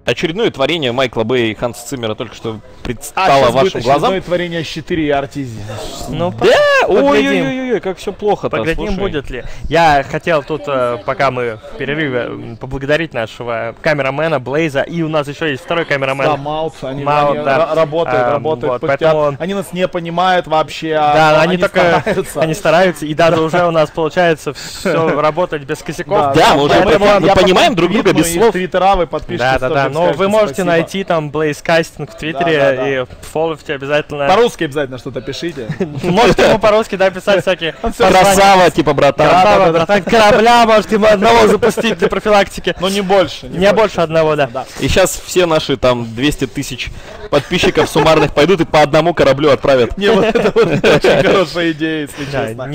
Очередное творение Майкла Бэя и Ханса Циммера только что предстало вашим глазам. Очередное творение S4 и Артизи. Ну, да, ой-ой-ой, как все плохо-то. Поглядим, будет ли. Я хотел тут, пока мы в перерыве, поблагодарить нашего камерамена Блейза. И у нас еще есть второй камерамен. Да, Маутс, они работают, вот, поэтому... Они нас не понимают вообще. Да, они только стараются. Они стараются, и даже уже у нас получается все работать без косяков. Да, мы уже понимаем друг друга без слов. Твиттера вы подпишитесь. Да, но вы можете найти там Blaze Casting в Твиттере и фолловьте обязательно. По-русски обязательно что-то пишите. Можете ему по-русски, да, писать всякие. Красава, типа, братан. Красава, братан, корабля, может ему одного запустить для профилактики. Но не больше. Не больше одного, да. И сейчас все наши там 200 тысяч подписчиков суммарных пойдут и по одному кораблю отправят. Не, вот это вот очень хорошая идея, если честно.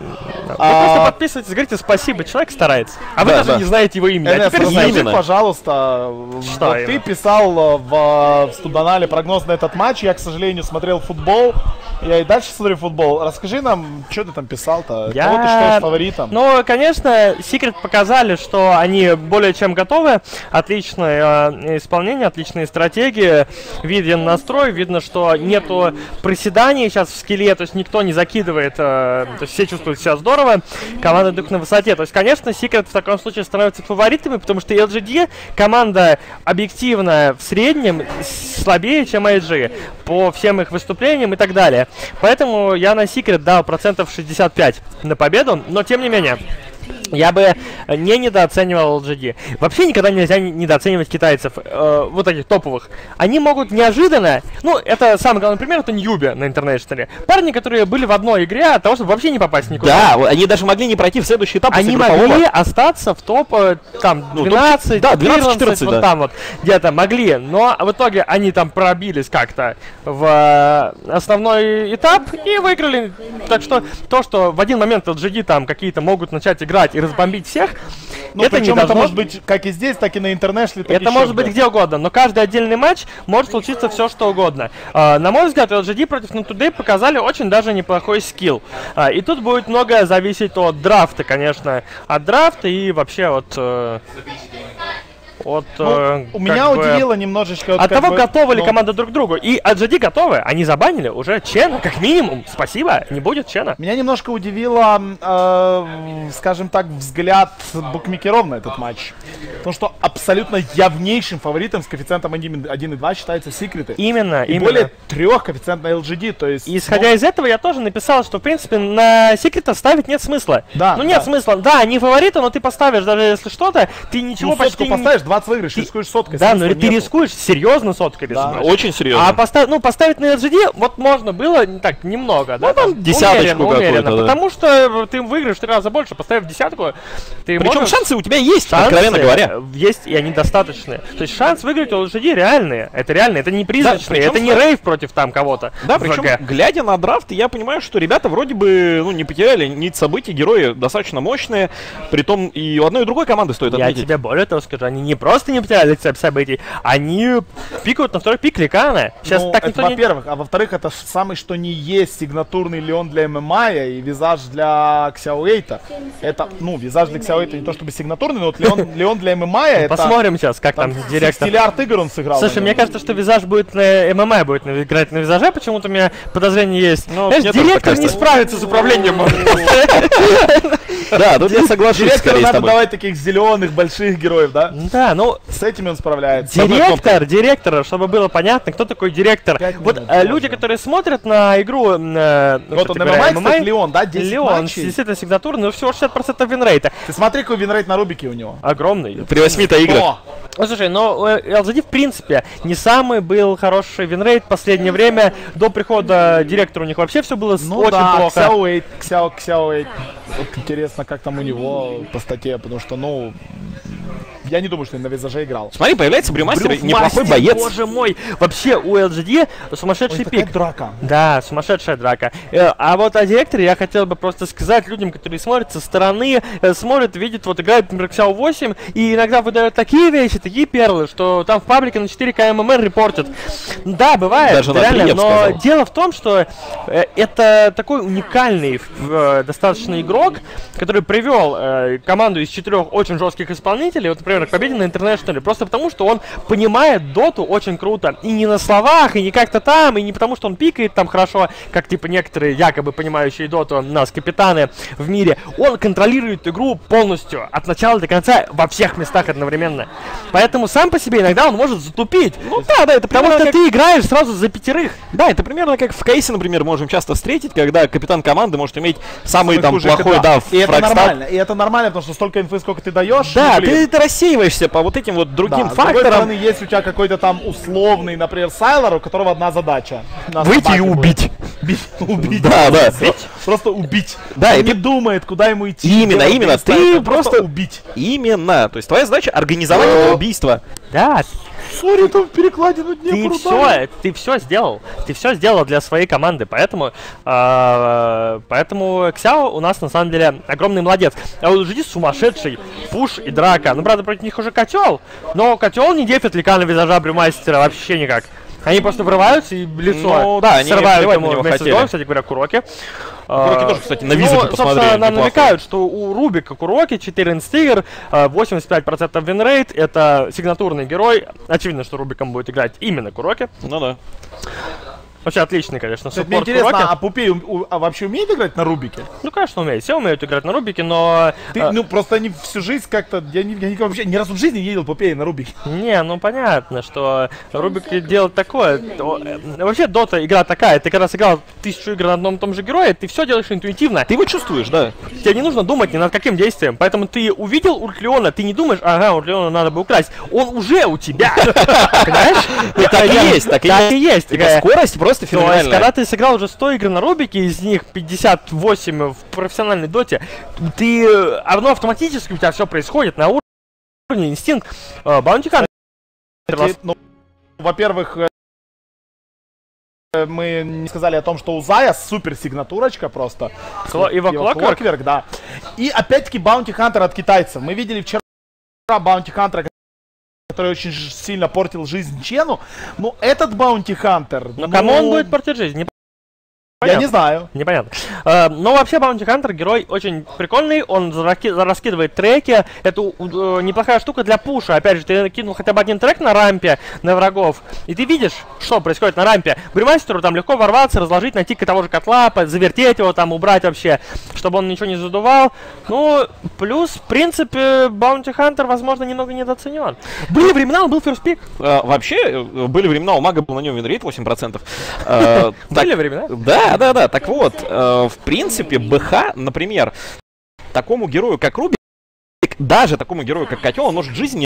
Вы просто подписывайтесь, говорите спасибо, человек старается. А вы даже не знаете его имя. А теперь знаете, пожалуйста, ты писал в Студонале прогноз на этот матч, я, к сожалению, смотрел футбол, я и дальше смотрю футбол. Расскажи нам, что ты там писал-то, кого ты считаешь фаворитом? Ну, конечно, Secret показали, что они более чем готовы, отличное исполнение, отличные стратегии, виден настрой, видно, что нету приседаний сейчас в скилле, то есть никто не закидывает, то есть все чувствуют себя здорово, команда дух на высоте, то есть, конечно, Secret в таком случае становится фаворитами, потому что LGD команда объективно в среднем слабее, чем IG по всем их выступлениям и так далее. Поэтому я на Secret дал 65% на победу, но тем не менее я бы не недооценивал LGD. Вообще никогда нельзя недооценивать китайцев, вот таких топовых. Они могут неожиданно, ну, это самый главный пример, это Ньюби на Интернешнале. Парни, которые были в одной игре от того, чтобы вообще не попасть никуда. Да, они даже могли не пройти в следующий этап. Они могли остаться в топ, там, 12, да, 12-14, вот там вот, где-то могли. Но в итоге они там пробились как-то в основной этап и выиграли. Так что то, что в один момент LGD там какие-то могут начать играть и разбомбить всех, ну, это не должно... это может быть как и здесь, так и на Интернешнале. Это может быть где угодно, но каждый отдельный матч может случиться все что угодно. На мой взгляд, LGD против NotToday показали очень даже неплохой скилл. И тут будет многое зависеть от драфта, конечно. От драфта и вообще от... у меня удивило немножечко... От того, готовы ли команды друг к другу. И LGD готовы, они забанили уже Чена, как минимум. Спасибо, не будет Чена. Меня немножко удивило, скажем так, взгляд букмекеров на этот матч. Потому что абсолютно явнейшим фаворитом с коэффициентом 1,2 считается Секреты. Именно. Более 3 коэффициент на LGD, то есть... Исходя из этого, я тоже написал, что, в принципе, на Секретов ставить нет смысла. Да, нет смысла. Да, они фавориты, но ты поставишь, даже если что-то, ты ничего почти не... поставишь, 20 выиграешь, рискуешь соткой. Да, но ты рискуешь серьезно соткой. Да. Очень серьезно. А поставить на LGD, вот можно было, так, немного, да? Там десяточку умеренно, да. Потому что ты выиграешь в 3 раза больше, поставив десятку, ты причем можешь... шансы у тебя есть, откровенно говоря. Есть, и они достаточные. То есть шанс выиграть у LGD реальные. Это реально, это не призрачные, это не рейв против там кого-то. Да, причем, глядя на драфт, я понимаю, что ребята вроде бы, не потеряли нить событий, герои достаточно мощные, притом и у одной и другой команды стоит отметить. Я тебе более того скажу, они не просто не потеряли цепь событий, они пикают на второй пик Ликана. Сейчас так никто не... Во-первых, а во-вторых, это самый что не есть сигнатурный Леон для ММА и визаж для Xiaoэйта. Это, визаж для Xiaoэйта не то чтобы сигнатурный, но вот Леон для ММА это... Посмотрим сейчас, как там директор. Стилярд игр он сыграл. Слушай, мне кажется, что визаж будет на ММА, будет играть на визаже, почему-то у меня подозрение есть. Знаешь, директор не справится с управлением. Да, тут я соглашусь. Директору надо давать таких зеленых, больших героев, да? Да, с этими он справляется. Директор, чтобы было понятно, кто такой директор. Вот люди, которые смотрят на игру... Вот он ММА, кстати, Леон, да? 10 Леон, матчей. действительно сигнатурный, но всего 60% винрейта. Ты смотри, какой винрейт на Рубике у него. Огромный. При 8-то играх. Слушай, LGD в принципе не самый был хороший винрейт в последнее время. До прихода директора у них вообще все было очень плохо. Xiaoэйт. Вот интересно, как там у него по статье, потому что, я не думаю, что он на визаже играл. Смотри, появляется Брюмастер, неплохой боец. Боже мой, вообще у LGD сумасшедший пик. Драка. Да, сумасшедшая драка. А вот о директоре я хотел бы просто сказать людям, которые смотрят со стороны, смотрят, видят, вот играет, например, Xiao 8, и иногда выдают такие вещи, такие перлы, что там в паблике на 4К ММР репортят. Да, бывает, даже реально, но дело в том, что это такой уникальный достаточно игрок, который привел команду из 4 очень жестких исполнителей. Вот, например, например, к победе на Интернешнале. Просто потому, что он понимает доту очень круто. И не на словах, и не как-то там, и не потому, что он пикает там хорошо, как типа некоторые якобы понимающие доту у нас капитаны в мире. Он контролирует игру полностью, от начала до конца, во всех местах одновременно. Поэтому сам по себе иногда он может затупить. Ну да, это потому что ты играешь сразу за пятерых. Да, это примерно как в кейсе, например, можем часто встретить, когда капитан команды может иметь самый там плохой, да, и это нормально, и это нормально, потому что столько инфы, сколько ты даешь. Да, ты рассеиваешься по вот этим вот другим факторам. С другой стороны, есть у тебя какой-то там условный, например, Сайлор, у которого одна задача. Выйти и убить. Убить. Да, да. Просто убить. Да, он не думает, куда ему идти. Именно. Ты просто убить. Именно. То есть твоя задача организовать это убийство. Да. Сори, там перекладину Днепру. Ты все сделал. Ты все сделал для своей команды. Поэтому Ксяо у нас на самом деле огромный молодец. А вот жди сумасшедший пуш и драка. Ну, правда, против них уже котел. Но котел не дефит ликана визажа брюмастера вообще никак. Они просто врываются и лицо срывают ему вместе с голом, кстати говоря, Куроки. Куроки тоже, кстати, на визу посмотрели. Собственно, нам намекают, что у Рубика Куроки 4 инстигер, 85% винрейт, это сигнатурный герой. Очевидно, что Рубиком будет играть именно Куроки. Ну да. Вообще отличный, конечно, суппорт. Мне интересно, а Пупей вообще умеет играть на Рубике? Ну, конечно, умеет. Все умеют играть на Рубике, но... Ну, просто они всю жизнь как-то... Я вообще ни разу в жизни не видел Пупея на Рубике. Не, ну понятно, что Рубик делает такое. Вообще, Дота игра такая. Ты когда сыграл 1000 игр на одном и том же герое, ты все делаешь интуитивно. Ты его чувствуешь, да. Тебе не нужно думать ни над каким действием. Поэтому ты увидел Урклеона, ты не думаешь, ага, Урклеона надо бы украсть. Он уже у тебя. Понимаешь? Так и есть. Скорость просто феноменальная. То есть, когда ты сыграл уже 100 игр на Рубике, из них 58 в профессиональной доте, оно автоматически у тебя все происходит на уровне инстинкт. Баунти Хантер. Во-первых, мы не сказали о том, что у Зая супер сигнатурочка просто. Его Клокверк, да. И опять-таки Баунти Хантер от китайцев. Мы видели вчера Баунти Хантера, который очень сильно портил жизнь Чену. Но этот Баунти Хантер... Но кому он будет портить жизнь? Я не знаю. Непонятно. Но вообще Баунти Хантер герой очень прикольный, он раскидывает треки, это неплохая штука для пуша. Опять же, ты кинул хотя бы один трек на рампе на врагов, и ты видишь, что происходит на рампе. Брюмастеру там легко ворваться, разложить, найти того же котла, завертеть его, там убрать вообще, чтобы он ничего не задувал. Ну, плюс, в принципе, Баунти Хантер, возможно, немного недооценен. Были времена, он был ферстпик. Вообще, были времена, у мага был на нем винрейт 8%. Были времена? Да. Так вот, в принципе, БХ, например, такому герою, как Рубик, даже такому герою, как Котел, он может жизни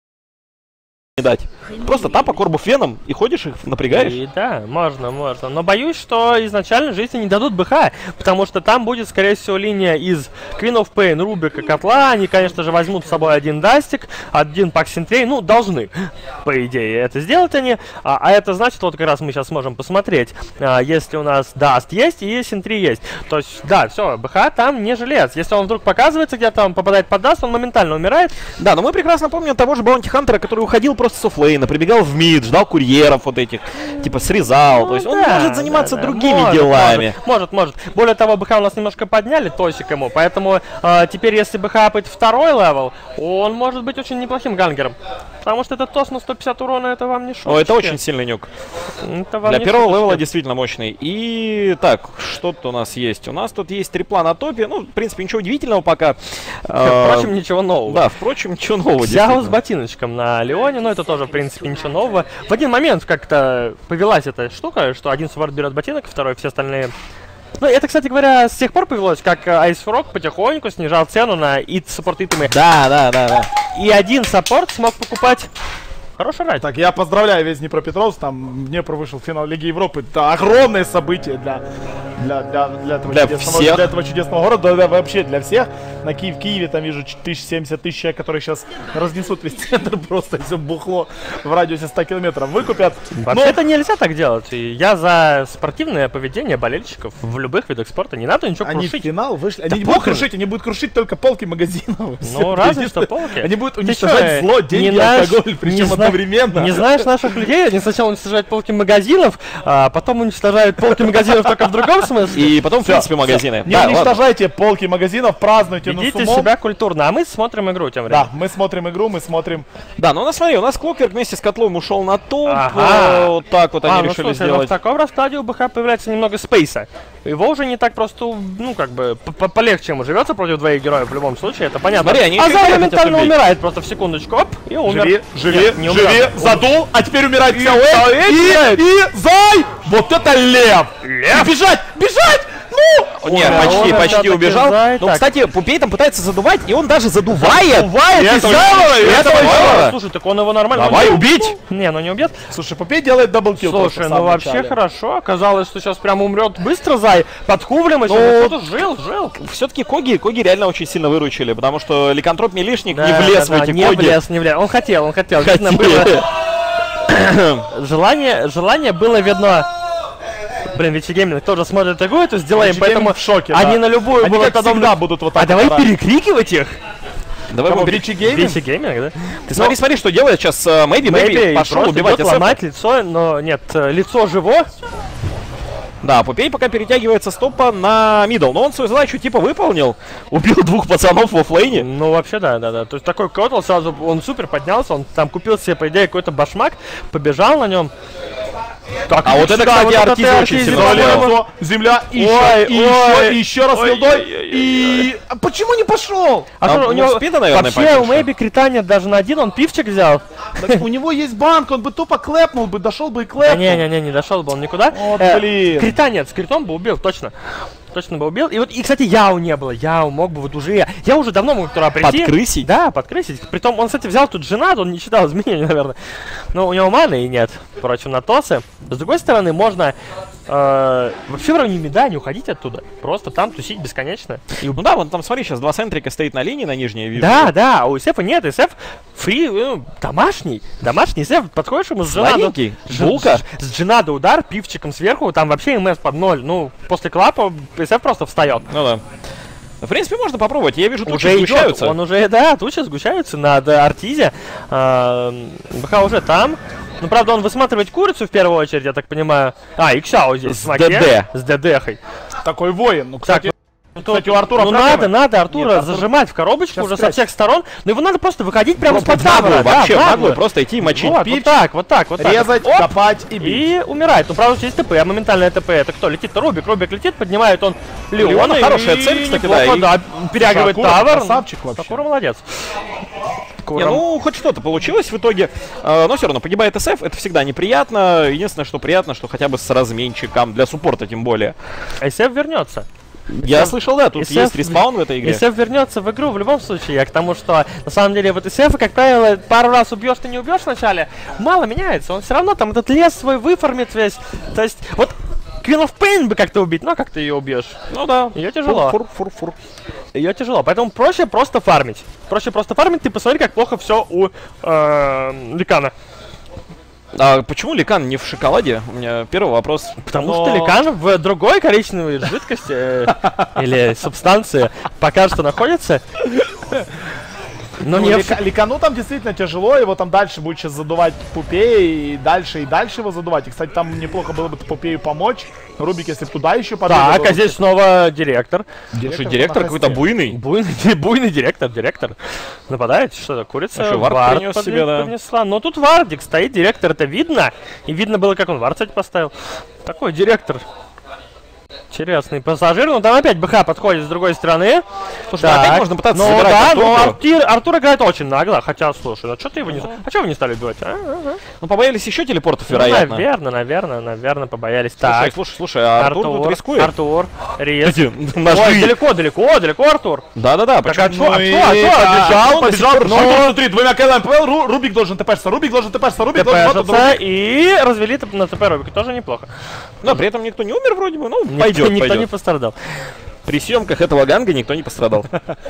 не дать. Просто тапа корбу феном и ходишь их напрягаешь. И да, можно. Но боюсь, что изначально жизни не дадут БХ, потому что там будет, скорее всего, линия из Queen of Pain, Рубика, Котла. Они, конечно же, возьмут с собой один Дастик, один Пак Синтрей. Ну, должны, по идее, это сделать они. А это значит, вот как раз мы сейчас можем посмотреть, если у нас Даст есть и Синтри есть. То есть, да, все, БХ там не жилец. Если он вдруг показывается, где-то он попадает под Даст, он моментально умирает. Да, но мы прекрасно помним того же Баунти Хантера, который уходил просто с оффлейна, прибегал в мид, ждал курьеров вот этих, типа срезал. Ну, то есть он может заниматься другими делами. Может. Более того, БХ у нас немножко подняли, тосик ему, поэтому теперь, если БХ апает второй левел, он может быть очень неплохим гангером. Потому что этот тос на 150 урона, это вам не шутки. О, это очень сильный нюк. Для первого левела действительно мощный. И так, что тут у нас есть? У нас тут есть трипла на топе. Ну, в принципе, ничего удивительного пока. Впрочем, ничего нового. Да, впрочем, ничего нового. Ксяо с ботиночком на Леоне, но это тоже, в принципе, ничего нового. В один момент как-то повелась эта штука, что один суппорт берет ботинок, второй все остальные... Ну, это, кстати говоря, с тех пор повелось, как Ice Frog потихоньку снижал цену на саппорт-итемы. Да. И один саппорт смог покупать... Хороший райд. Так, я поздравляю весь Днепропетровск, там Днепр вышел в финал Лиги Европы. Это огромное событие для этого чудесного города, да, вообще для всех. В Киеве там вижу 70 тысяч человек, которые сейчас разнесут весь центр, просто все бухло в радиусе 100 километров выкупят. Вообще-то нельзя так делать. И я за спортивное поведение болельщиков в любых видах спорта. Не надо ничего крушить. Они в финал вышли. Они не будут крушить, они будут крушить только полки магазинов. Ну, разве что полки. Они будут уничтожать зло, деньги, алкоголь, причем одновременно. Не знаешь наших людей? Они сначала уничтожают полки магазинов, а потом уничтожают полки магазинов только в другом смысле? И потом, в принципе, магазины. Не Да, уничтожайте полки магазинов, празднуйте, но с Ведите умом. себя культурно, а мы смотрим игру тем временем. Да, мы смотрим игру, мы смотрим... Да, ну у нас, смотри, у нас Клокверк вместе с Котлом ушел на топ. Ага. Вот так вот они Ну, решили слушай, но в сделать. таком раскладе у БХ появляется немного спейса. Его уже не так просто, ну, как бы, полегче ему живется против двоих героев в любом случае, это понятно. Смотри, они а еще Зай хотят моментально убить. умирает просто в секундочку, оп, и умер. Живи, Нет, не умирал. живи, задул, а теперь умирает Xiao Wei. и Зай! Вот это лев! И бежать, бежать! Ну! Нет, Ой, почти, он почти опять убежал. Зай. Ну, Так. кстати, Пупей там пытается задувать, и он даже задувает. Задувает И и этого Зайва, и и этого этого. Слушай, так он его нормально... Давай, он- убить! Не, ну не убьет. Слушай, Попей делает даблкил. Слушай, ну вообще хорошо. Оказалось, что сейчас прям умрет быстро Зай. Под Хувлем еще. Ну, Кто-то жил. Все-таки Коги реально очень сильно выручили, потому что Ликантроп Милишник Да, не влез да, в эти не Коги. влез, не влез. Он хотел. Видно было... Желание было видно. Блин, Вичи Гейминг тоже смотрит игру эту, сделаем, Вичи поэтому Гейминг в шоке, да. они на любую Они, как всегда, будут вот так А давай вот орать. перекрикивать их. Давай Кого, будем Вичи Гейминг? Вичи Гейминг, да? Ты смотри, что делает сейчас Мэйби пошел просто убивать идет SF. ломать лицо, но нет, лицо живо. Да, Пупей пока перетягивается с топа на мидл, но он свою задачу типа выполнил. Убил двух пацанов в оффлейне. Ну, вообще, да. То есть такой котл сразу, он супер поднялся, он там купил себе, по идее, какой-то башмак, побежал на нем. Так, А вот это, сюда, кстати, вот Артиз это очень Артиз, сильно да, сделал. по-моему. Земля, и Ой, еще раз ой, Вилдой, ой, ой, и... А почему не пошел? А что, у него спида, наверное, вообще у поменьше. Мэйби крита нет даже на один, он пивчик взял. Так у него есть банк, он бы тупо клэпнул бы, дошел бы и Да клэпнул. не дошел бы он никуда. Вот, блин. Крита нет, с критом бы убил, точно. Точно бы убил. И вот, и, кстати, Яу не было. Яу мог бы вот уже... Я уже давно мог туда прийти. Подкрысить? Да, подкрысить. Притом, он, кстати, взял тут женат, он не читал изменений, наверное. Но у него маны и нет. Впрочем, на тосы. С другой стороны, можно вообще в районе мида не уходить оттуда. Просто там тусить бесконечно. Ну да, вон там смотри, сейчас два центрика стоит на линии, на нижней, я вижу. Да, а у СФа нет. СФ фри, домашний. Домашний СФ. Подходишь ему с Сладенький, булка. С джинада удар, пивчиком сверху, там вообще МС под 0. Ну, после клапа СФ просто встает. Ну да. В принципе, можно попробовать. Я вижу, тучи Уже сгущаются. идет, он уже, да, тучи сгущаются над Артизе. БХ уже там. Ну, правда, он высматривает курицу в первую очередь, я так понимаю. И Ксяо здесь. С ДД. С ДД-хой. Такой воин. Ну, Так, кстати, у Артура ну проблемы. надо Артура Нет, Артур зажимать в коробочку сейчас уже со спрячет. всех сторон. Но его надо просто выходить прямо Просто с-под в наглую, тавра. вообще, в да, наглую, просто идти и мочить. Вот Пить, так. резать, Оп, копать и бить. и умирает. Ну, правда, есть ТП, а моментальное ТП. Это кто? Летит-то Рубик. Рубик летит, поднимает он Леона. Леона хорошая и цель, кстати, неплохо, да, переагивает Сакура тавер. красавчик вообще. Сакура молодец. Не, ну, хоть что-то получилось в итоге, но все равно погибает СФ, это всегда неприятно. Единственное, что приятно, что хотя бы с разменчиком, для суппорта тем более. SF вернется. Я слышал, да, тут SF есть респаун в этой игре. SF вернется в игру в любом случае. Я к тому, что на самом деле вот SF, как правило, пару раз убьешь, ты не убьешь вначале, мало меняется. Он все равно там этот лес свой выформит весь. То есть, вот Queen of Pain бы как-то убить, но как ты ее убьешь? Ну да. Ее тяжело. Фур. Ее тяжело. Поэтому проще просто фармить. Ты посмотри, как плохо все у Ликана. А почему Ликан не в шоколаде? У меня первый вопрос. Потому что Ликан в другой коричневой жидкости или субстанции пока что находится. Но Ну, не Ликану там действительно тяжело, его там дальше будет сейчас задувать Пупей, и дальше его задувать. И, кстати, там неплохо было бы Пупею помочь. Рубик, если бы туда еще подбегал. Так, а здесь снова директор. Слушай, директор какой-то буйный. Буйный директор. Нападает, что-то, курица. Слушай, вард принес себе, да. Принесла. Но тут вардик стоит, директор, это видно. И видно было, как он вард, кстати, поставил. Такой директор. Интересный пассажир, но там опять БХ подходит с другой стороны. Слушай, опять можно пытаться ну, забирать да, Артуру. но Артур играет очень нагло, хотя, слушай, ну что ты его не... А что вы не стали убивать? Ну, побоялись еще телепортов, Ну, вероятно. наверное, побоялись. Так, Слушай, а Артур тут рискует. Артур, рез. Ножи. Ой, далеко, Артур. Да-да-да, Так, почему? а что? Побежал. Ну, смотри, двумя киллами ПЛ, Рубик должен ТПшиться, Рубик должен ТПшиться. ТПшится и развели на ТП Рубика, тоже неплохо. Но при этом никто не умер вроде бы, ну, пойдет. Никто не пострадал. При съемках этого ганга никто не пострадал.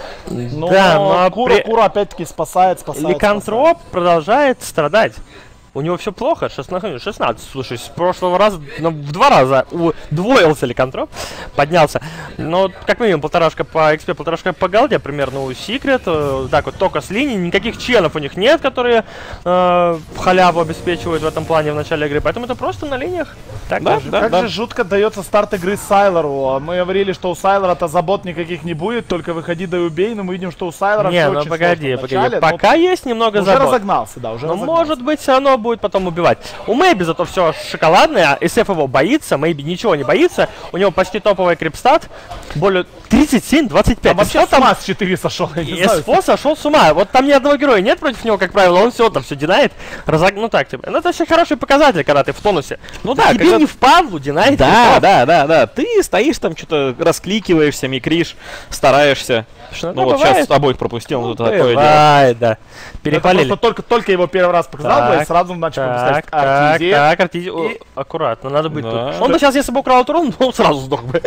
Ну, Да, но Кура опять-таки спасает. Ликантроп продолжает страдать. У него все плохо, 16. Слушай, с прошлого раза в 2 раза удвоился ликантроп, поднялся. Но, как минимум, полторашка по XP, полторашка по голде примерно у Secret. Так вот, только с линии, никаких членов у них нет, которые халяву обеспечивают в этом плане в начале игры. Поэтому это просто на линиях. Так, как же жутко дается старт игры Сайлору. Мы говорили, что у Сайлора-то забот никаких не будет, только выходи да и убей, но мы видим, что у Сайлора не, ну погоди. Пока есть немного забот. Уже разогнался, да, уже разогнался. Может быть, все равно будет потом убивать. У Мэйби зато все шоколадное, SF его боится, Мэйби ничего не боится. У него почти топовый крипстат, более 37-25. А вообще с ума с 4 сошел, я не знаю. СФО сошел с ума. Вот там ни одного героя нет против него, как правило, он все там все динает. Ну так, типа. Ну это вообще хороший показатель, когда ты в тонусе. Ну да, тебе когда... не впадлу динает. Да. Ты стоишь там, что-то раскликиваешься, микришь, стараешься. Ну вот сейчас обоих пропустил, ну такое дело. Да. Перепалили. Просто только его первый раз показал, и сразу начал пропускать Артизия. Аккуратно, надо быть тут. Он бы сейчас, если бы украл урон, он сразу сдох бы.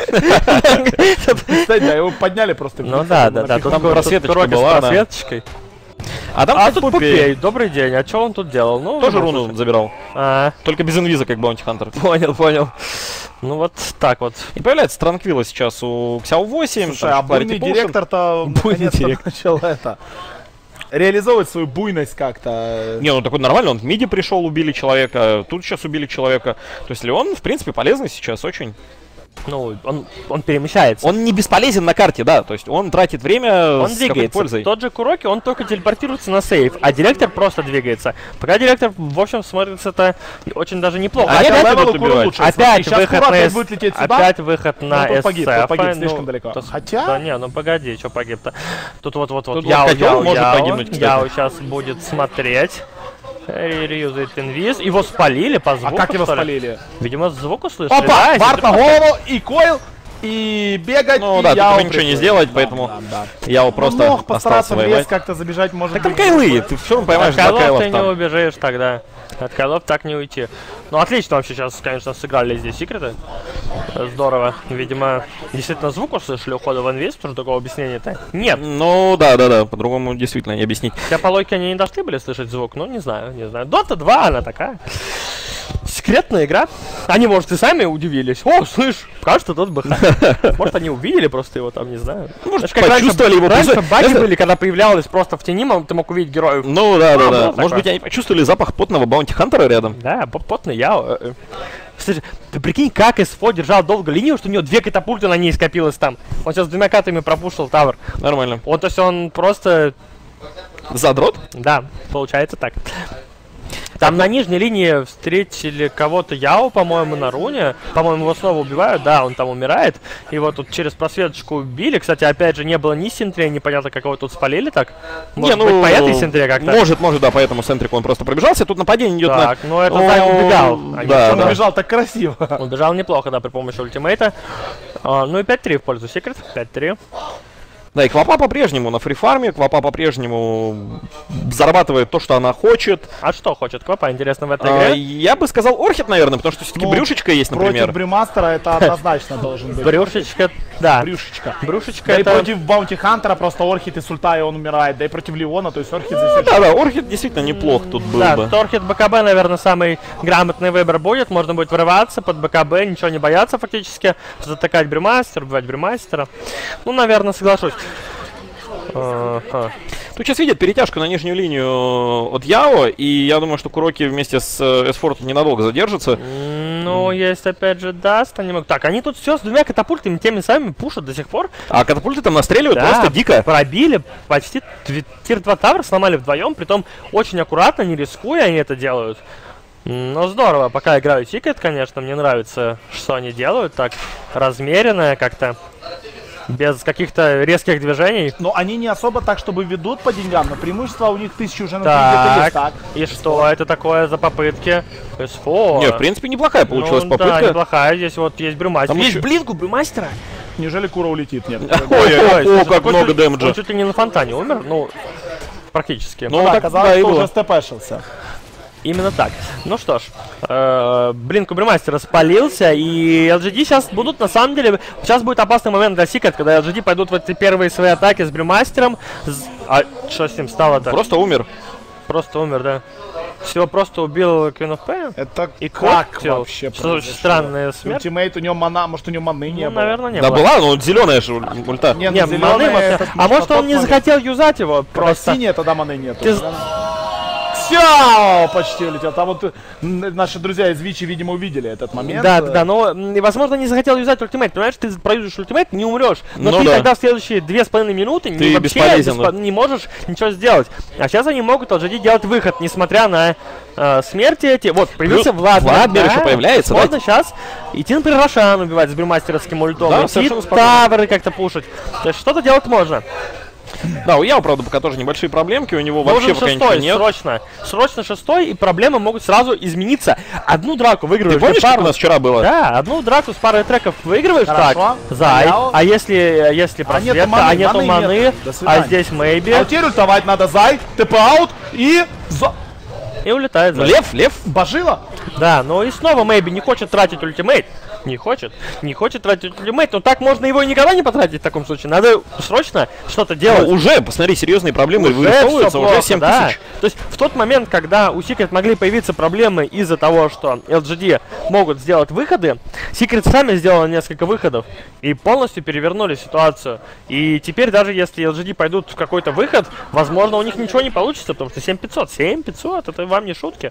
Кстати, да, его подняли просто. Ну да, тут просветочка была, просветочкой. А там тут Пупей. Добрый день. А что он тут делал? Ну, тоже руну забирал. Только без инвиза, как Баунти Хантер. Понял. Ну вот так вот. И появляется Транквила сейчас у Xiao 8. Слушай, а буйный директор-то начал реализовывать свою буйность как-то. Не, ну такой нормально, он в миде пришел, убили человека, тут сейчас убили человека. То есть Леон, в принципе, полезный сейчас очень. Ну, он перемещается. Он не бесполезен на карте, да, то есть он тратит время он с какой-то пользой. Тот же Куроки, он только телепортируется на сейф, а директор просто двигается. Пока директор, в общем, смотрится это очень даже неплохо. Опять выход на СФ. Погиб слишком далеко. Хотя... Да не, ну погоди, что погиб-то. Тут вот. Яо может погибнуть, кстати. Яо сейчас будет смотреть. Реюзает инвиз. Его спалили по звуку. А как его спалили? Видимо, звук услышали. Опа! Вард на голову и койл, и бегать, ну, да, тут ничего не сделать, поэтому Яо просто мог постараться в лес как-то забежать, может быть. Так там кайлы, ты все равно поймаешь два кайлов ты не убежишь тогда. От кайлов так не уйти. Ну, отлично вообще сейчас, конечно, сыграли здесь секреты. Здорово. Видимо, действительно звук услышали ухода в инвиз, потому что такого объяснения-то нет. Ну, да, по-другому действительно не объяснить. Хотя по логике они не должны были слышать звук, ну, не знаю. Dota 2, она такая. Секретная игра. Они, может, и сами удивились. О, слышь, кажется, тот БХ. Может, они увидели просто его там, не знаю. Может, как почувствовали его. Раньше баги были, когда появлялось просто в тени, ты мог увидеть героев. Ну, да. Может быть, они почувствовали запах потного Баунти Хантера рядом? Да, потный Яо. Слушай, ты прикинь, как СФО держал долго линию, что у него 2 катапульты на ней скопилось там. Он сейчас 2 катами пропушил тавер. Нормально. Вот, то есть он просто... Задрот? Да, получается так. Там на нижней линии встретили кого-то Яо, по-моему, на руне. По-моему, его снова убивают. Да, он там умирает. Его тут через просветочку убили. Кстати, опять же, не было ни синтрия, непонятно, как его тут спалили так. Может быть, по этой синтре как-то? Может, да, поэтому центрику он просто пробежался. Тут нападение идет так, ну это Зай убегал. Он убежал так красиво. Он убежал неплохо, да, при помощи ультимейта. Ну и 5-3 в пользу Secret. 5-3. Да, и Квапа по-прежнему на фрифарме, Квапа по-прежнему зарабатывает то, что она хочет. А что хочет Квапа, интересно, в этой игре? Я бы сказал Орхид, наверное, потому что все-таки брюшечка есть, например. Против Брюмастера это однозначно должен быть. Брюшечка, да. Брюшечка да это... и против Баунти Хантера просто Орхид и Сульта, и он умирает. Да и против Леона, то есть Орхид здесь... Да, Орхид действительно неплох тут был бы. Да, Орхид БКБ, наверное, самый грамотный выбор будет. Можно будет врываться под БКБ, ничего не бояться фактически. Затыкать Брюмастера, убивать Брюмастера. Ну, наверное, соглашусь. Тут сейчас видят перетяжку на нижнюю линию от Яо, и я думаю, что Куроки вместе с S4 ненадолго задержатся. Ну, есть опять же Даст, они могут... Так, они тут все с 2 катапультами, теми самыми пушат до сих пор. А катапульты там настреливают просто дико. Пробили, почти тир 2 тавер сломали вдвоем, притом очень аккуратно, не рискуя они это делают. Ну, здорово, пока играю Secret, конечно, мне нравится, что они делают, так размеренно как-то. Без каких-то резких движений. Но они не особо так, чтобы ведут по деньгам, но преимущество у них 1000 уже на где-то есть. Так. И что это такое за попытки? СФО. Не, в принципе, неплохая получилась попытка. Да, неплохая. Здесь вот есть Брюмастер. Там есть блинк у Брюмастера. Неужели Кура улетит? Нет. Ой, как много дэмэджа. Он чуть ли не на фонтане умер, ну, практически. Ну, так оказалось, что уже степешился. Именно так. Ну что ж, Блинк у Брюмастера спалился, и LGD сейчас будут, на самом деле, сейчас будет опасный момент для Secret, когда LGD пойдут в эти первые свои атаки с Брюмастером. А что с ним стало-то? Просто умер. Просто умер, да. Всего просто убил Queen of Pain. Это и как Коктейл. вообще Что очень странная смерть. Ультимейт, у него мана, может у него маны не было? Наверное, не Да было. была, но зеленая же ульта. Не, Не, ну, маны, зелёная, может, это а может он не момент. захотел юзать его? Когда Просто. синяя, тогда маны нету. Ты- Все, почти улетел. Там вот наши друзья из Вичи, видимо, увидели этот момент. Да, но, возможно, не захотел юзать ультимейт. Понимаешь, ты проюзаешь ультимейт, не умрешь. Но Ну ты да. тогда в следующие 2,5 минуты Ты вообще бесполезен, да. не можешь ничего сделать. А сейчас они могут LGD делать выход, несмотря на смерти эти. Вот, появился Владмир. Владмир еще появляется, да? Можно сейчас идти, например, Рошан убивать с брюмастеровским ультом. Да, идти совершенно спокойно. тавры как-то пушить. То есть что-то делать можно. Да, у Яо, правда, пока тоже небольшие проблемки, у него вообще Нужен пока ничего шестой, нет. срочно. Срочно шестой, и проблемы могут сразу измениться. Одну драку выигрываешь. Ты помнишь, пару... как у нас вчера было? Да, одну драку с парой треков выигрываешь, Хорошо. так, Зай. Яо. А если просветка, маны, а нету маны маны, нет. До а свидания. здесь А Мэйби, вот теперь ультовать надо, Зай, ТП-аут и... и улетает Ну, Зай. Лев. Божила? Да, но и снова Мэйби не хочет тратить ультимейт. Не хочет тратить ультимейт, но так можно его и никогда не потратить в таком случае. Надо срочно что-то делать. Ну, уже, посмотри, серьезные проблемы Уже вырисовываются, всё уже плохо, 7 да. тысяч. То есть в тот момент, когда у Secret могли появиться проблемы из-за того, что LGD могут сделать выходы, Secret сами сделали несколько выходов и полностью перевернули ситуацию. И теперь даже если LGD пойдут в какой-то выход, возможно, у них ничего не получится, потому что 7500, 7500, это вам не шутки.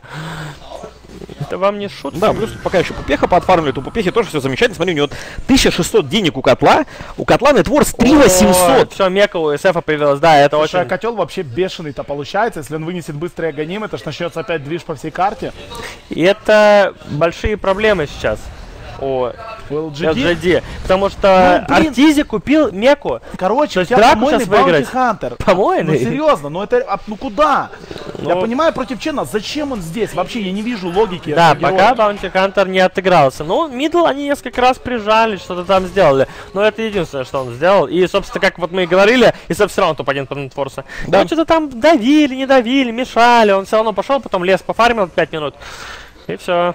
Это вам не шутки. Да, плюс пока еще Пупеха подфармливает, у Пупехи тоже все замечательно. Смотри, у него 1600 денег у котла Нетворс 3800. Все, мека у SF появилась, да, это Слушай, а очень... котел вообще бешеный-то получается, если он вынесет быстрый агоним, это ж начнется опять движ по всей карте. И это большие проблемы сейчас у У LGD. LGD, потому что Ну, блин. Артизи купил меку. Короче, То у есть тебя драку помойный сейчас выиграть. баунти-хантер. Помойный? Ну серьезно, ну это, ну куда? Я Ну. понимаю, против Чена, зачем он здесь? Вообще, я не вижу логики Да, этого пока героя. Баунти Хантер не отыгрался. Ну, мидл они несколько раз прижали, что-то там сделали. Но это единственное, что он сделал. И, собственно, как вот мы и говорили, и все равно топ-1 по Нетфорсу. Да. Ну, что-то там давили, не давили, мешали. Он все равно пошел, потом лес пофармил 5 минут. И все.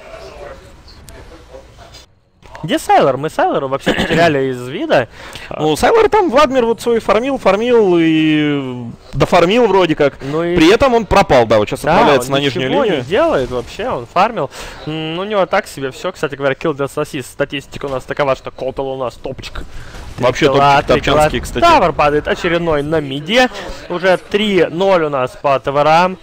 Где Сайлор? Мы Сайлора вообще потеряли из вида. Ну, Сайлор там, Владмир вот свой фармил и дофармил вроде как. Ну и... При этом он пропал, да, вот сейчас Да, отправляется он на нижнюю ничего линию. не делает вообще, он фармил. У него так себе все. Кстати говоря, Kill Death Assist, статистика у нас такова, что Котл у нас топчик. Вообще топчанский, кстати. Тавр падает очередной на миде. Уже 3-0 у нас по ТВРам.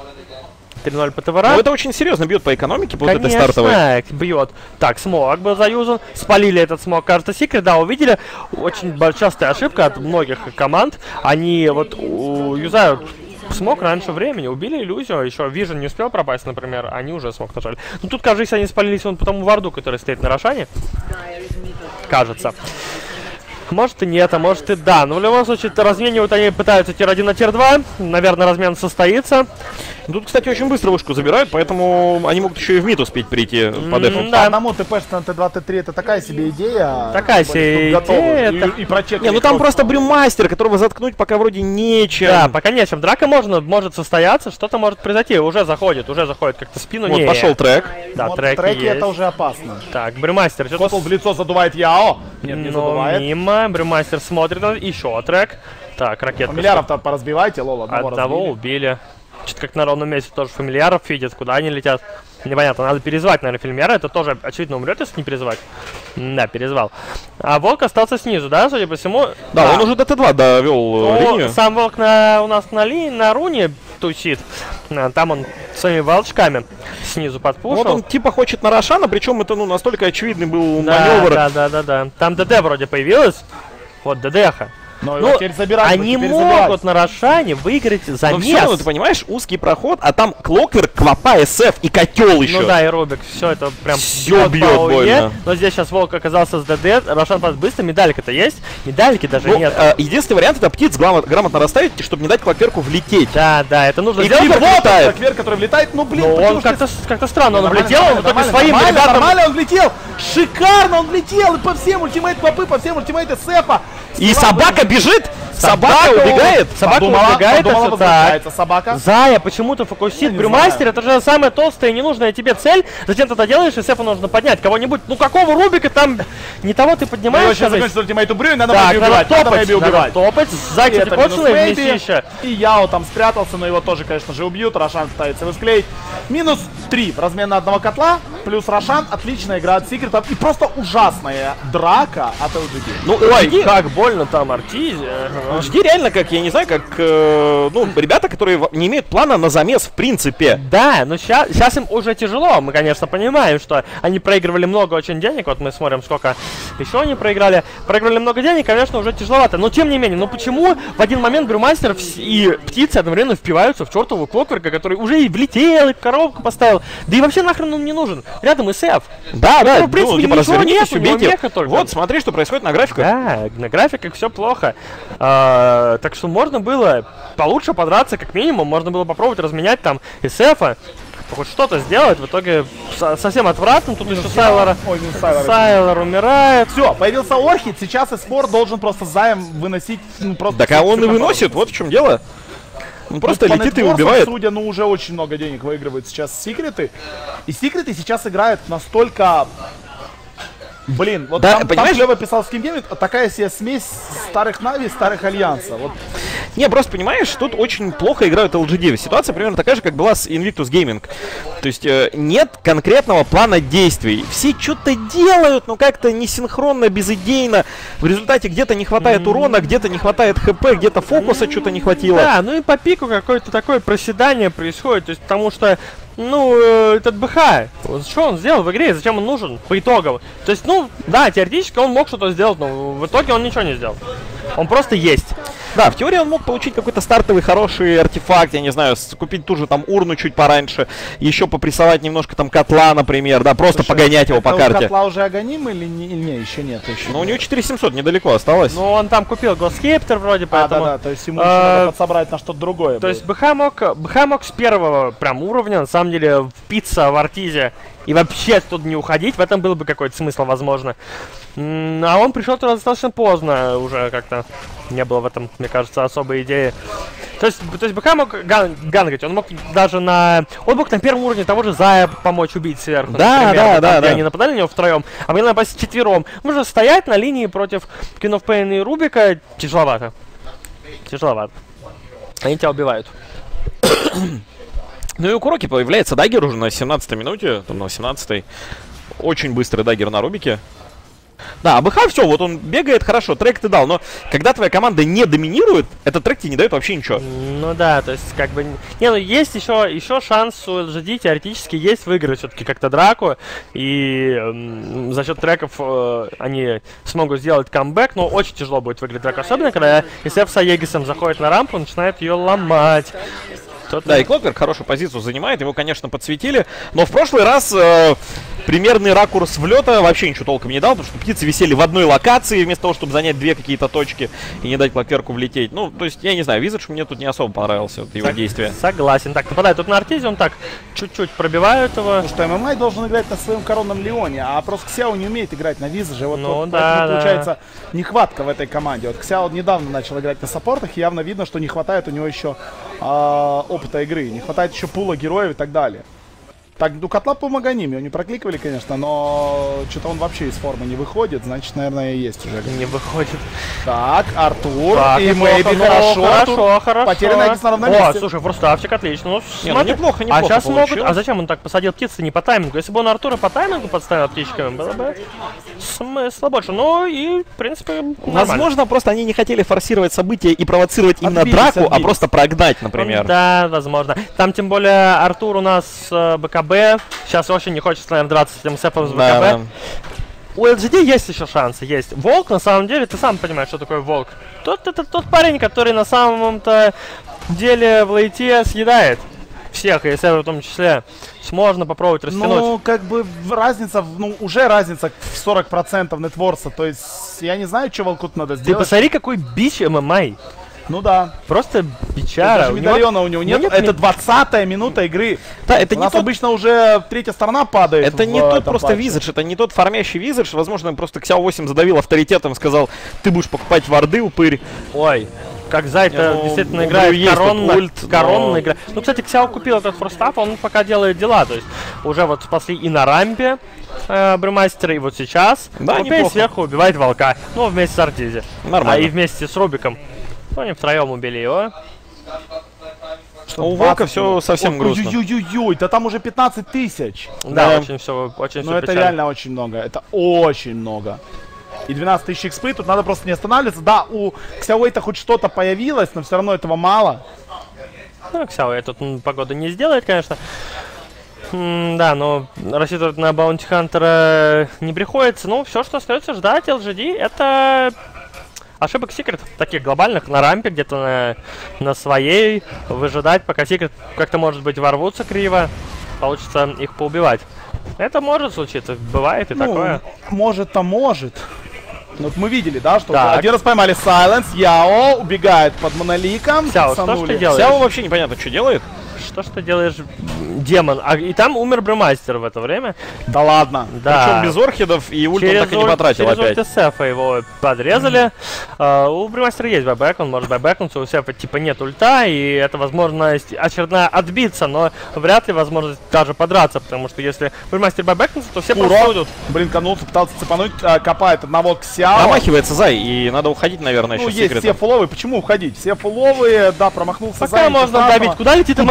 3-0 по ТВРам. Ну, это очень серьезно бьет по экономике, по вот этой Конечно, стартовой. бьет. Так, смог был заюзан. Спалили этот смог, кажется, Secret. Да, увидели. Очень частая ошибка от многих команд. Они вот юзают смог раньше времени. Убили иллюзию. Еще Vision не успел пропасть, например. Они уже смог нажали. Ну, тут, кажется, они спалились вон по тому варду, который стоит на Рошане. Кажется. Может и нет, а может и да. Но в любом случае, разменивают они пытаются тир-1 на тир-2. Наверное, размен состоится. Тут, кстати, очень быстро вышку забирают, поэтому они могут еще и в мид успеть прийти по дефу. По Да. одному ТП на Т2, Т3 это такая себе идея. Такая Типа, себе тут готовы. идея, И прочекали Не, ну там просто брюмастер, которого заткнуть пока вроде нечем. Да, пока нечем. Драка может состояться, что-то может произойти. Уже заходит как-то в спину. Вот Не. пошел трек. Да, Вот треки треки есть. это уже опасно. Так, Брюмастер что-то... Котл в лицо задувает Яо. Нет, не задувает. мимо. Брюмастер смотрит. Еще трек. Так, ракетка. Фамильяров-то поразбивайте, лол, одного Одного разбили. убили. Что-то как на ровном месте тоже фамильяров видят, куда они летят. Непонятно, надо перезвать, наверное, фамильяра. Это тоже, очевидно, умрет, если не перезвать. Да, перезвал. А Волк остался снизу, да, судя по всему? Да, он уже до Т2 довел Ну, линию. сам Волк у нас на руне тусит. Там он своими волчками снизу подпушил. Вот он типа хочет на Рошана, причем это ну настолько очевидный был Да, маневр. да. Там ДД вроде появилась. Вот ДДХа. Но Ну, его теперь забирать, они теперь могут забирать. на Рошане выиграть Но замес. все равно, ты понимаешь, узкий проход, а там Клоквер, Квапа, СФ и Котел еще. Ну да, и Робик, все это прям Всё бьёт по ОЕ. больно. Но здесь сейчас Волк оказался с ДД, Рошан падает быстро, медалька-то есть, медальки даже Ну, нет. единственный вариант это птиц грамотно расставить, чтобы не дать Клокверку влететь. Да, это нужно И сделать. Клоквер Вот летает. Клоквер, который влетает, ну блин, Ну, потому он что- как-то странно, он Нормально, влетел, он в итоге нормально, своим нормально, ребятам... нормально, он влетел! Шикарно он влетел! И по всем ультимейт Клопы, по всем ультимейты Сефа! И собака бежит Собака убегает? Собака убегает, это так. Собака. Зая почему-то фокусит. Брюмастер, это же самая толстая и ненужная тебе цель. Зачем ты это делаешь, и Сефу нужно поднять кого-нибудь? Ну какого Рубика там не того ты поднимаешь? Сейчас закончится ультимейту Брю, надо убивать. Топать, Зай, кстати, конченый вместище. И Яо там спрятался, но его тоже, конечно же, убьют. Рошан пытается его склеить. Минус 3 в размен на одного котла. Плюс Рошан. Отличная игра от Секретов. И просто ужасная драка от LGD. Ну, ой, как больно там Артизи. LGD реально как, я не знаю, как, ну, ребята, которые не имеют плана на замес в принципе. Да, но сейчас им уже тяжело. Мы, конечно, понимаем, что они проигрывали много очень денег. Вот мы смотрим, сколько еще они проиграли. Проиграли много денег, конечно, уже тяжеловато. Но, тем не менее, ну почему в один момент Брюмастер и Птицы одновременно впиваются в чертову Клокверка, который уже и влетел, и коробку поставил. Да и вообще нахрен он не нужен. Рядом СФ. Да, да, в принципе, типа, развернитесь, убейте. Вот, вот, смотри, что происходит на графиках. Да, на графиках все плохо. Так что можно было получше подраться, как минимум. Можно было попробовать разменять там СФа. Хоть что-то сделать, в итоге совсем отвратно. Тут еще Сайлор умирает. Все, появился Орхид, сейчас Эспор должен просто Заем выносить. Ну, просто так а он и выносит, вот в чем дело. Он просто летит и убивает. Судя, ну уже очень много денег выигрывают сейчас Секреты. И Секреты сейчас играют настолько... Блин, вот да, там Лева писал в Steam, такая себе смесь старых Нави, старых Альянса. Вот. Не, просто понимаешь, тут очень плохо играют LGD. Ситуация примерно такая же, как была с Invictus Gaming. То есть нет конкретного плана действий. Все что-то делают, но как-то несинхронно, безыдейно. В результате где-то не хватает урона, где-то не хватает хп, где-то фокуса что-то не хватило. Да, ну и по пику какое-то такое проседание происходит. То есть потому что... Ну, этот БХ, что он сделал в игре, зачем он нужен по итогам? То есть, ну, да, теоретически он мог что-то сделать, но в итоге он ничего не сделал. Он просто есть. Да, в теории он мог получить какой-то стартовый хороший артефакт, я не знаю, купить ту же там урну чуть пораньше, еще попрессовать немножко там котла, например, да, просто погонять его по карте. Котла уже агоним или не, еще нет? Еще ну, у него 4700, недалеко осталось. Ну, он там купил Госкептер вроде, поэтому... да, то есть ему еще надо подсобрать на что-то другое. То есть БХ мог с первого прям уровня, на самом деле, впиться в Артизе и вообще оттуда не уходить, в этом был бы какой-то смысл, возможно. А он пришел туда достаточно поздно, уже как-то не было в этом, мне кажется, особой идеи. То есть БХ мог гангать, он мог даже на... Он мог на первом уровне того же Зая помочь убить сверху, да, например, да. Они нападали на него втроем, а могли напасть четвером. Можно стоять на линии против Queen of Pain и Рубика, тяжеловато. Тяжеловато. Они тебя убивают. Ну и у Куроки появляется даггер уже на 17-й минуте, там на 18-й. Очень быстрый даггер на Рубике. Да, а БХ все, вот он бегает хорошо, трек ты дал, но когда твоя команда не доминирует, этот трек тебе не дает вообще ничего. Ну да, то есть как бы... Не, ну есть еще шанс у LGD, теоретически есть выиграть все-таки как-то драку, и за счет треков они смогут сделать камбэк, но очень тяжело будет выиграть драку, особенно когда SF с Аегисом заходит на рампу и начинает ее ломать. Да, и Клокверк хорошую позицию занимает, его, конечно, подсветили, но в прошлый раз примерный ракурс влета вообще ничего толком не дал, потому что птицы висели в одной локации, вместо того, чтобы занять две какие-то точки и не дать Клокверку влететь. Ну, то есть, я не знаю, Визардж мне тут не особо понравился, вот, его действия. Согласен. Так, нападает тут на Артизе, он так чуть-чуть пробивают его. Потому что ММА должен играть на своем коронном Леоне, а просто Ксяо не умеет играть на Визардже. Вот, ну, вот да, получается нехватка в этой команде. Вот Ксяо недавно начал играть на саппортах, и явно видно, что не хватает у него еще опыта игры, не хватает еще пула героев и так далее. Так, ну котла по Маганиме, его не прокликивали, конечно, но что-то он вообще из формы не выходит, значит, наверное, есть уже. Не выходит. Так, Артур, так, и Мэйби, хорошо. Потеря Эггис на ровном месте. О, слушай, форставчик, отлично. Ну, ну, неплохо а сейчас могут... А зачем он так посадил птицы не по таймингу? Если бы он Артура по таймингу подставил птичками, было бы смысла больше. Ну и, в принципе, нормально. Возможно, просто они не хотели форсировать события и провоцировать именно драку, а просто прогнать, например. Да, возможно. Там, тем более, Артур у нас БКБ. Сейчас очень не хочется, наверное, драться с этим сэпом с БКБ. Да. У LGD есть еще шансы, есть. Волк, на самом деле, ты сам понимаешь, что такое Волк. Это тот парень, который на самом-то деле в лейте съедает всех, и сэпа в том числе. Можно попробовать растянуть. Ну, как бы разница, ну, уже разница в 40% нетворса. То есть, я не знаю, что Волку надо сделать. Ты посмотри, какой бич ММА. Ну да. Просто бичара. Даже медальона у него нет. Это 20-я минута игры. Да, это не тот... обычно уже третья сторона падает. Это не тот просто Визардж, это не тот фармящий Визардж. Возможно, просто Ксяо 8 задавил авторитетом, сказал, ты будешь покупать варды, упырь. Ой. как Зайд действительно играет коронно играет. Ну, кстати, Ксяо купил этот форстав, он пока делает дела. То есть уже вот спасли и на рампе Брюмастера, и вот сейчас. Да, Купей сверху убивает волка. Ну, вместе с Артизи. Нормально. И вместе с Рубиком. Ну, они втроем убили его. У Волка все совсем грустно. Ой-ой-ой, да там уже 15 тысяч. Да, очень все Ну, это реально очень много. Это очень много. И 12 тысяч экспы, тут надо просто не останавливаться. Да, у Ксяуэйта хоть что-то появилось, но все равно этого мало. Ну, Ксяуэй тут погода не сделает, конечно. Да, но рассчитывать на Баунти Хантера не приходится. Ну, все, что остается ждать LGD, это ошибок Секрет, таких глобальных, на рампе, где-то на своей, выжидать, пока Секрет как-то, может быть, ворвутся криво, получится их поубивать. Это может случиться, бывает и такое. Может-то может. Вот мы видели, да, что один раз поймали Сайленс, Яо убегает под моноликом. Сяо, что ж ты делаешь? Сяо вообще непонятно, что делает. Что ж ты делаешь, демон? И там умер Брюмастер в это время. Да ладно. Да. Причем без орхидов, и ульт он так и не потратил через опять. Через Сефа его подрезали. У Брюмастера есть байбэк, он может байбэкнуться, у Сефа типа нет ульта, и это возможность очередная отбиться, но вряд ли возможность даже подраться, потому что если Брюмастер байбэкнется, то все просто уйдут. Блинканулся, пытался цепануть, копает одного Ксяо. Промахивается Зай, и надо уходить, наверное, еще есть все фуловые, почему уходить? Все фуловые, да, промахнулся Зай. Пока можно добить. Куда летит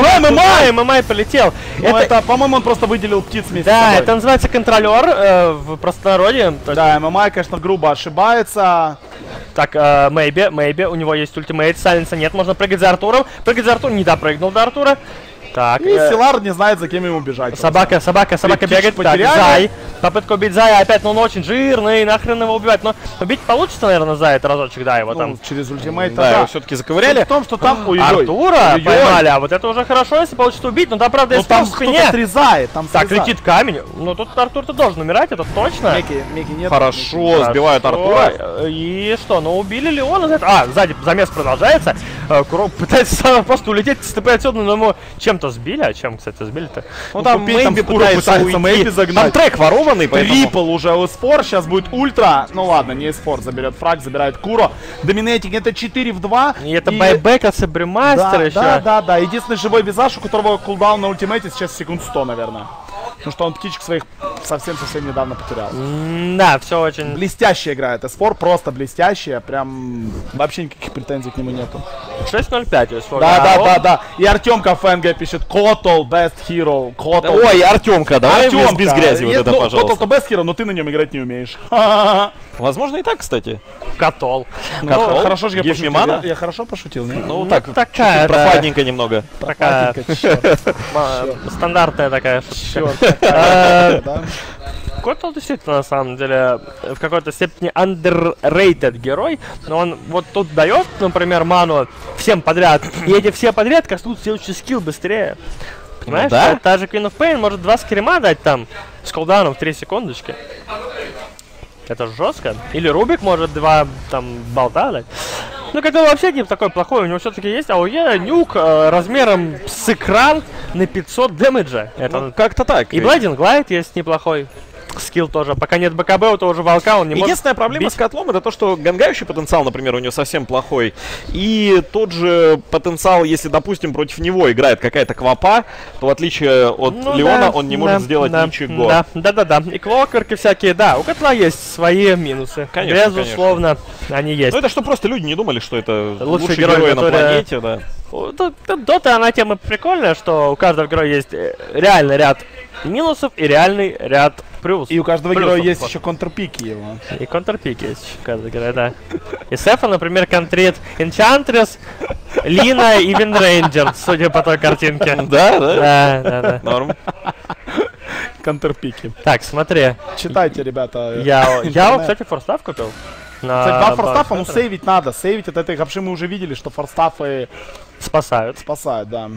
ММА полетел. Это, по-моему, он просто выделил птиц вместе с собой. Да, это называется контролер в простонародье. Да, ММА, конечно, грубо ошибается. Так, Мэйби, у него есть ультимейт, Сайленса нет, можно прыгать за Артуром. Прыгать за Артуром, не допрыгнул до Артура. Так, и Силар не знает, за кем ему бежать. Собака бегает. Так, Зай. Попытка убить Зая опять, но он очень жирный, нахрен его убивать. Но убить получится, наверное, Зая это разочек, да, его там. Через ультимейт, да, его все-таки заковыряли. В том, что там Артура поймали, а вот это уже хорошо, если получится убить. Но там, правда, если там в спине. Срезает, Так, летит камень. Ну тут Артур-то должен умирать, это точно. Меки нет. Хорошо, сбивают Артура. И что, ну убили Леона. Сзади замес продолжается. Курок пытается просто улететь с ТП отсюда, но ему чем-то сбили. А чем, кстати, сбили-то? Ну там Мэйби пытается Мэйби загнать. Там трек ворованный, поэтому... Трипл уже у Эсфор, сейчас будет ультра. Ну ладно, не Эсфор, заберет фраг, забирает Куро. Доминейтинг, это 4 в 2. И это байбек от Брюмастера еще. Да. Единственный живой визаж, у которого кулдаун на ультимейте сейчас секунд 100, наверное. Потому что он птичек своих совсем-совсем недавно потерял. Да, все очень... Блестяще играет Эсфор, просто блестящая. Прям вообще никаких претензий к нему нету. 6.05 Эсфор. Да. И Артемка ФНГ пишет Котл, best hero. Котл. Ой, Артемка, давай без грязи вот это, пожалуйста. Котл-то best hero, но ты на нем играть не умеешь. Возможно и так, кстати. Котол. Хорошо же я пошутил. Мана? Я хорошо пошутил, нет? Ну так, такая, прохладненько немного. Такая, стандартная такая шутка. Котл действительно, на самом деле, в какой-то степени underrated герой, но он вот тут дает, например, ману всем подряд, и эти все подряд коснутся следующий скилл быстрее. Понимаешь, да? Та же Queen of Pain может 2 скрима дать там с кулдауном в 3 секундочки. Это жестко. Или Рубик может 2 там болта дать. Ну, как вообще не такой плохой, у него все-таки есть АОЕ, нюк размером с экран на 500 дэмэджа. Это ну, как-то так. И Blinding Light есть неплохой. Скилл тоже. Пока нет БКБ, у того же волка он не может. Единственная проблема с котлом это то, что гангающий потенциал, например, у него совсем плохой. И тот же потенциал, если, допустим, против него играет какая-то квапа, то в отличие от Леона он не может сделать ничего. Да. И клокерки всякие, да. У котла есть свои минусы. Конечно, безусловно, они есть. Ну это что просто люди не думали, что это лучший герой на планете, да. Дота, она тема прикольная, что у каждого героя есть реальный ряд минусов и реальный ряд плюсов. И у каждого героя есть еще контрпики его. И контрпики есть у каждого героя, да. И Сефа, например, контрит Энчантрес, Лина и Винрейнджер, судя по той картинке. Да. Норм. Контрпики. Так, смотри. Читайте, ребята. Я, кстати, форстав купил. Два форстафа, ну сейвить надо. Сейвить от этой гопши мы уже видели, что форстафы спасают. Да.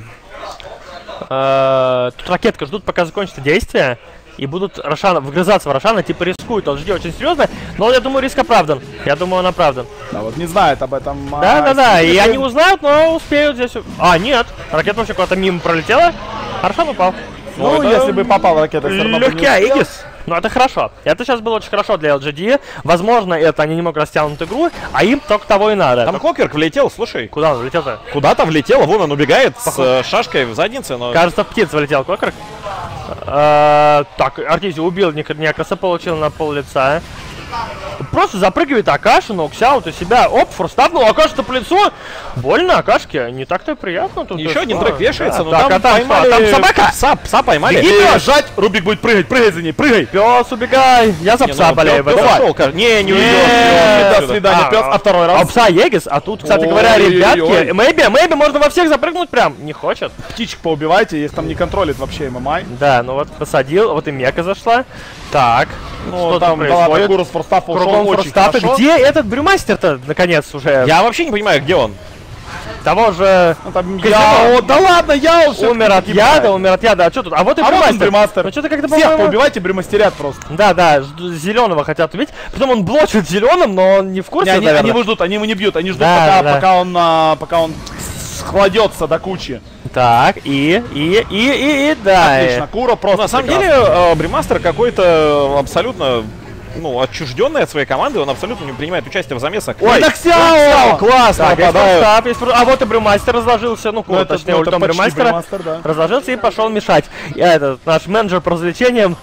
Тут ракетка ждут, пока закончится действие. И будут вгрызаться в Рошана, типа рискуют. LGD очень серьезно, но я думаю, риск оправдан. Я думаю, он оправдан. Да, вот не знает об этом. Да. И они узнают, но успеют здесь. Нет. Ракета вообще куда-то мимо пролетела. Рошан упал. Ну, если бы попал ракета, все равно бы не успел. Ну, это хорошо. Это сейчас было очень хорошо для LGD. Возможно, это они немного растянут игру, а им только того и надо. Там Клокверк влетел, слушай. Куда он влетел-то? Куда-то влетел, вон он убегает с шашкой в заднице, но... Кажется, птица влетел Клокверк. Так, Артизио убил Некроса, получил на пол лица. Просто запрыгивает Акаша, но Ксяут у себя. Оп, форстап, ну Акаша-то по лицу. Больно Акашке, не так-то приятно. Тут еще один трек вешается, но так, там поймали... там собака! Пса поймали. Беги, бежать! Рубик будет прыгать, прыгай за ней, прыгай! Пес, убегай! Я за пса болею. Не уйдешь. До свидания, пес, а второй раз. А пса Егис, а тут, кстати говоря, ребятки, Мэйби можно во всех запрыгнуть прям, не хочет. Птичек поубивайте, их там не контролит вообще ММА. Да, ну вот посадил, вот и Мека зашла. Так, ну там происходит? Курус форстафа ушел очень хорошо. Где этот брюмастер-то, наконец, уже? Я вообще не понимаю, где он. Того же... Ну, там Яо, да ладно, Яо все умер от яда, а что тут? А вот и брюмастер. Ну что-то как-то, всех поубивайте, брюмастерят просто. Да, зеленого хотят убить. Потом он блочит зеленым, но он не в курсе, наверное. Они его ждут, они его не бьют, они ждут, пока он складется до кучи. Так, да. Отлично, Кура просто. На самом деле, Брюмастер какой-то абсолютно... Ну, отчужденный от своей команды, он абсолютно не принимает участие в замесах. Ой, так Ксяо! Классно нападают. А вот и Брюмастер разложился, точнее, ультом Брюмастера разложился и пошел мешать. Этот наш менеджер по развлечениям.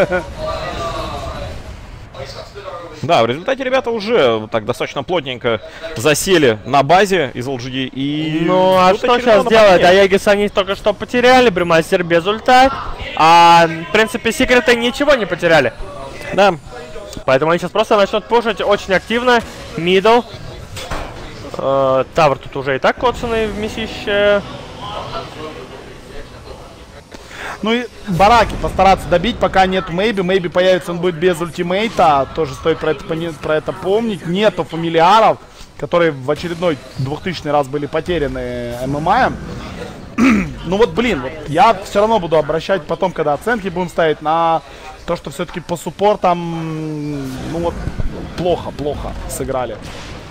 Да, в результате ребята уже так достаточно плотненько засели на базе из LGD и... Ну, а что сейчас делать? Аегис они только что потеряли, Брюмастер без ульта. А, в принципе, секреты ничего не потеряли. Да. Поэтому они сейчас просто начнут пушить очень активно. Мидл. Тавр тут уже и так коцанный вместище. Ну и бараки постараться добить, пока нет Мэйби. Мэйби появится, он будет без ультимейта. Тоже стоит про это помнить. Нету фамилиаров, которые в очередной 2000 раз были потеряны ММА. Ну вот, блин, вот я все равно буду обращать потом, когда оценки будем ставить, на то, что все-таки по суппортам, ну вот, плохо сыграли.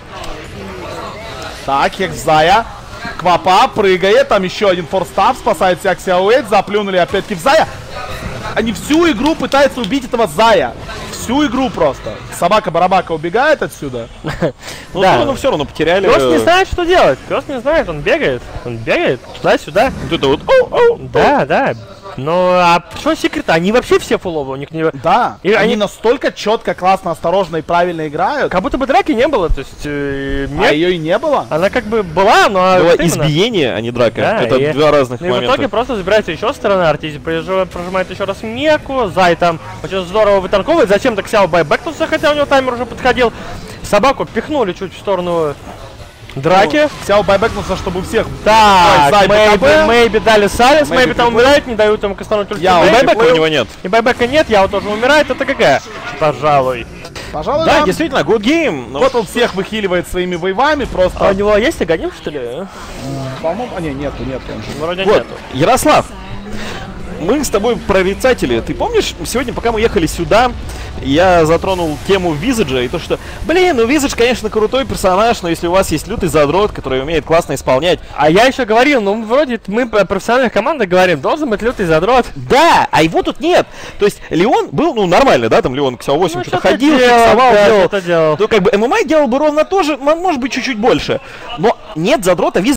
Так, Хексзая. Квапа прыгает, там еще один форстав, спасает себя Ксяуэйт, заплюнули опять-таки в Зая. Они всю игру пытаются убить этого Зая. Всю игру просто. Собака-барабака убегает отсюда. Ну, все равно потеряли. Пес не знает, что делать. Пес не знает, он бегает туда-сюда. Вот это вот. Да. Ну, а что секрета? Они вообще все фуловые, у них не... Да, и они настолько четко, классно, осторожно и правильно играют. Как будто бы драки не было, то есть... А ее и не было? Она как бы была, но... Было избиение, а не драка. Да, это два разных момента. И в итоге просто забирается еще сторона, Артизи прожимает еще раз Меку, Зай там очень здорово вытанковывает, зачем-то Ксяо байбэкнулся, хотя у него таймер уже подходил. Собаку пихнули чуть в сторону... драки. Ксяо байбэкнулся, чтобы у всех... Так, Мэйби дали Салис, Мэйби там умирает, не дают ему кастануть ультимейт. И байбэка у него нет. И байбэка нет, Яо тоже умирает, это ГГ. Пожалуй. Да, действительно, good game. Вот он всех выхиливает своими вейвами просто. А у него есть Аганим, что ли? По-моему, нету. Вроде нету. Ярослав, мы с тобой прорицатели. Ты помнишь, сегодня, пока мы ехали сюда, я затронул тему Визаджа и то, что, блин, ну Визадж, конечно, крутой персонаж, но если у вас есть лютый задрот, который умеет классно исполнять... А я еще говорил, ну вроде мы по профессиональных командах говорим, должен быть лютый задрот. Да, а его тут нет. То есть Леон был, ну, нормально, да, там Леон Ксяо 8 что-то ходил, фиксовал, делал. Ну, как бы ММА делал бы ровно тоже, может быть, чуть-чуть больше. Но нет задрота, Визадж